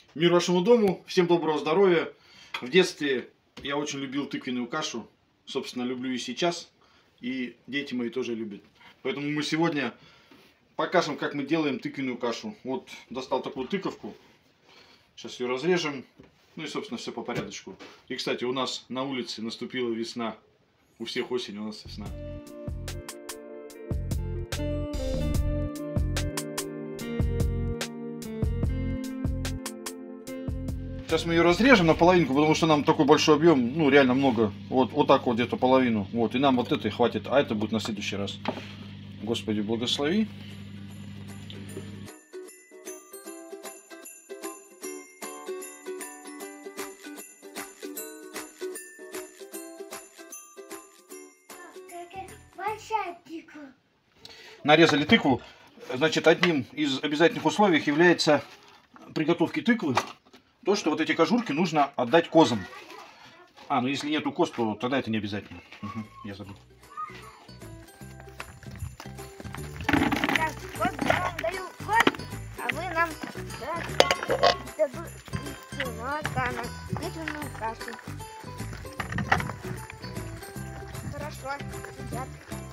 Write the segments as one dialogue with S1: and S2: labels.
S1: Мир вашему дому, всем доброго здоровья. В детстве я очень любил тыквенную кашу, собственно, люблю и сейчас, и дети мои тоже любят. Поэтому мы сегодня покажем, как мы делаем тыквенную кашу. Вот достал такую тыковку, сейчас ее разрежем, ну и, собственно, все по порядочку. И, кстати, у нас на улице наступила весна, у всех осень, у нас весна. Сейчас мы ее разрежем на половинку, потому что нам такой большой объем, ну реально много. Вот так вот где-то половину. Вот, и нам вот этой хватит, а это будет на следующий раз. Господи, благослови. Нарезали тыкву. Значит, одним из обязательных условий является приготовки тыквы то, что вот эти кожурки нужно отдать козам. Ну если нету коз, то тогда это не обязательно. Угу, я забыл.
S2: Так, вот я вам даю коз, а вы нам тыквенную кашу. Хорошо, едят.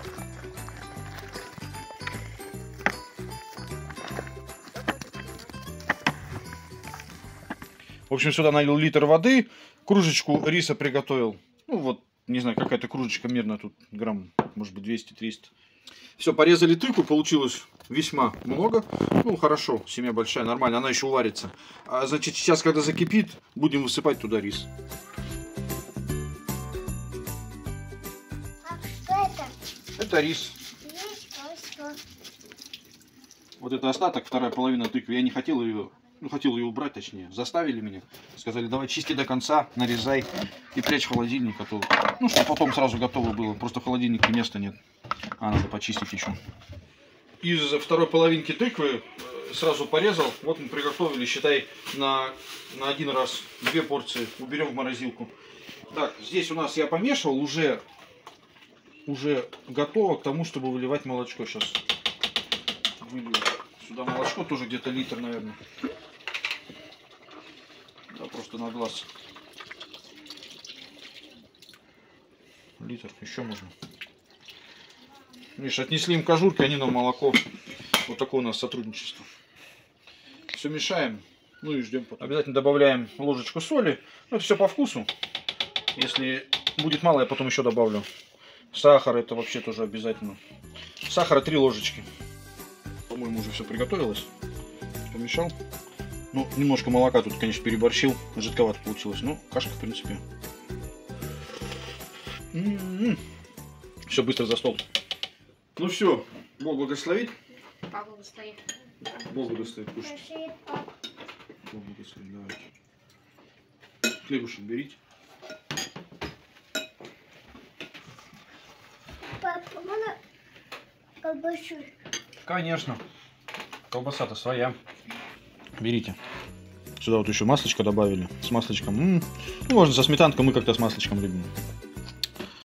S1: В общем, сюда налил литр воды, кружечку риса приготовил. Ну вот, не знаю, какая-то кружечка мерно тут, грамм, может быть, 200-300. Все, порезали тыкву, получилось весьма много. Ну, хорошо, семья большая, нормально, она еще уварится. Значит, сейчас, когда закипит, будем высыпать туда рис.
S2: Что это?
S1: Это рис. Вот это остаток, вторая половина тыквы. Я не хотел ее... Ну, хотел ее убрать, точнее. Заставили меня. Сказали, давай чисти до конца, нарезай и прячь в холодильник. Ну, чтобы потом сразу готово было. Просто в холодильнике места нет. Надо почистить еще. Из второй половинки тыквы сразу порезал. Вот мы приготовили, считай, на один раз 2 порции. Уберем в морозилку. Так, здесь у нас я помешивал. Уже готово к тому, чтобы выливать молочко. Сейчас вылью сюда молочко. Тоже где-то литр, наверное. Да, просто на глаз. Литр, еще можно. Видишь, отнесли им кожурки, они нам молоко. Вот такое у нас сотрудничество. Все мешаем, ну и ждем потом. Обязательно добавляем ложечку соли. Ну, это все по вкусу. Если будет мало, я потом еще добавлю. Сахар, это вообще тоже обязательно. Сахара 3 ложечки. По-моему, уже все приготовилось. Помешал. Ну, немножко молока тут, конечно, переборщил. Жидковато получилось. Ну, кашка, в принципе. Все, быстро за стол. Ну все, Бог благословит.
S2: Папа благословит.
S1: Бог благословит, кушать. Бог благословит, давайте. Хлебушек берите.
S2: Папа, можно колбасу?
S1: Конечно. Колбаса-то своя. Берите. Сюда вот еще маслечко добавили. С масличком. Ну, можно со сметанкой, мы как-то с масличком любим.